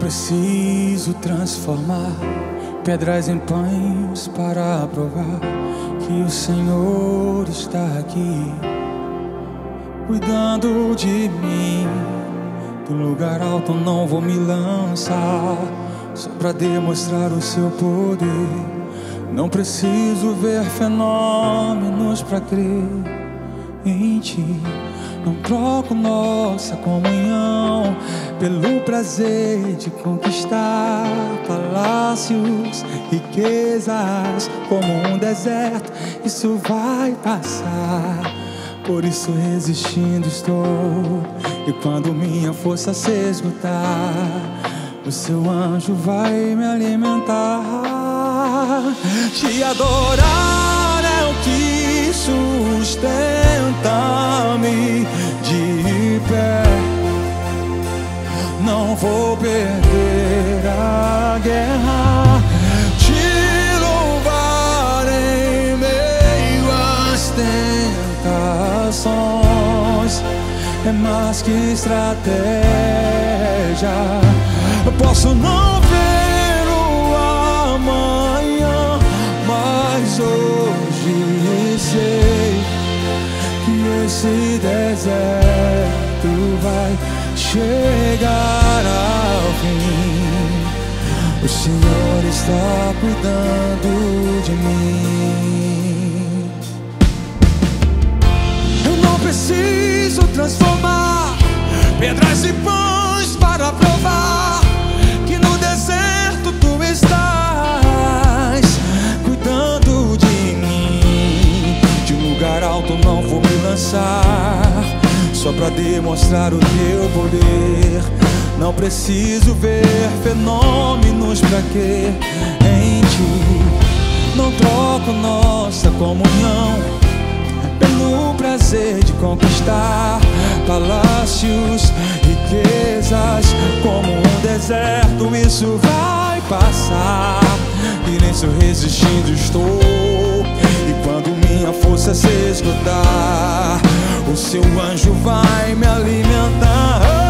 preciso transformar pedras em pães para provar que o Senhor está aqui, cuidando de mim. Do lugar alto não vou me lançar, só pra demonstrar o seu poder. Não preciso ver fenômenos pra crer em ti. Não troco nossa comunhão pelo prazer de conquistar palácios, riquezas como um deserto. Isso vai passar, por isso resistindo estou. E quando minha força se esgotar, o seu anjo vai me alimentar. Te adorar é o que sustenta-me de pé. Não vou perder a guerra. Te louvar em meio às tentações é mais que estratégia. Eu posso não ver o amanhã, mas hoje sei que esse deserto vai chegar ao fim. O Senhor está cuidando de mim. Eu não preciso transformar pedras em pães para provar que no deserto tu estás cuidando de mim. De um lugar alto não vou me lançar, só pra demonstrar o teu poder. Não preciso ver fenômenos pra crer em ti. Não troco nossa comunhão pelo prazer de conquistar palácios, riquezas como um deserto. Isso vai passar, e nisso resistindo estou. E quando minha força se esgotar, o seu anjo vai me alimentar.